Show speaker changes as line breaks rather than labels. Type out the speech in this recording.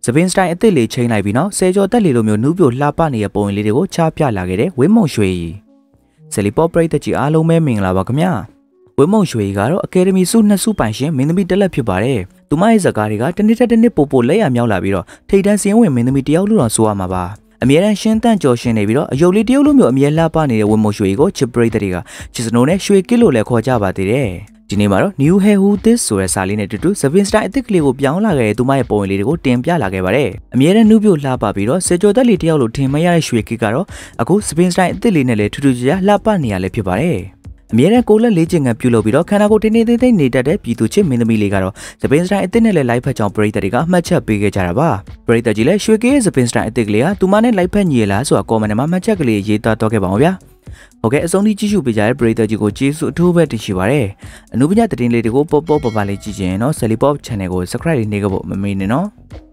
စပင်းစတိုင်းအစ်စ်လေးချိန်လိုက်ပြီးနောက်ဆယ်ကျော်တက်လီလိုမျိုးနူးပြိုလှပနေတဲ့ပုံလေးတွေကိုချပြလာခဲ့တဲ့ဝင်းမုံရွှေဆယ်လီပေါ့ပရိသတ်ကြီးအားလုံးပဲမင်္ဂလာပါခင်ဗျာဝင်းမုံရွှေကတော့အကယ်ဒမီစု2စုပိုင်ရှင်မင်းသမီးတစ်လက်ဖြစ်ပါတယ်သူမရဲ့ဇာတ်ကားတွေကတနေ့တစ်နေ့ပိုလက်ရမြောက်လာပြီးတော့ထိတ်တန်းစင်းဝင်မင်းသမီးတယောက်လို့တော့ဆိုရမှာပါအမြဲတမ်းရှင်းတန့်ကြော်ရှင်းနေပြီးတော့အယုတ်လေးတယောက်လိုမျိုးအမြဲလှပနေတဲ့ဝင်းမုံရွှေကိုချစ်ပရိသတ်တွေကချစ်စနိုးနဲ့ရွှေကစ်လို့လည်းခေါ်ကြပါသေးတယ်ဒီနေ့မှာတော့ New Hair Who This ဆိုတဲ့စာလေးနဲ့တူတူ Seven Star အသစ်ကလေးကိုပြောင်းလာခဲ့တဲ့သူမရဲ့ပုံရိပ်လေးတွေကိုတင်ပြလာခဲ့ပါတယ်။အမြဲတမ်းနှူးပြိုလှပပြီးတော့စေကျော်သက်လေးတယောက်လိုထင်မရတဲ့ရွှေကစ်ကတော့အခု Seven Star အသစ်လေးနဲ့လည်းထူးထူးခြားခြားလှပနေရလဲဖြစ်ပါတယ်။အမြဲတမ်းကိုလက်လေးချင်ငံပြုလုပ်ပြီးတော့ခန္ဓာကိုယ်တင်းတင်းသိမ့်နေတတ်တဲ့ပြည်သူချစ်မင်းသမီးလေးကတော့ Seven Star အသစ်နဲ့လည်း live ဖက်ကြောင်ပရိသတ်တွေကအမှတ်ချက်ပေးခဲ့ကြတာပါ။ပရိသတ်ကြီးလည်းရွှေကစ်ရဲ့ Seven Star အသစ်ကလေးကသူမနဲ့ live ဖက်ညီလားဆိုတာ comment မှာမှတ်ချက်ကလေးရေးသားတော့ခဲ့ပါအောင်ဗျာ။ဟုတ်ကဲ့အဆုံးထိကြည့်ရှုပေးကြတဲ့ပရိသတ်ကြီးကိုကျေးဇူးအထူးပဲတင်ရှိပါရစေ။အနုပညာသတင်းလေးတွေကိုပေါ့ပေါ့ပါပါလေးကြည့်ချင်ရင်တော့ celepop channel ကို subscribe လေးနှိပ်ဖို့မမေ့နဲ့နော်။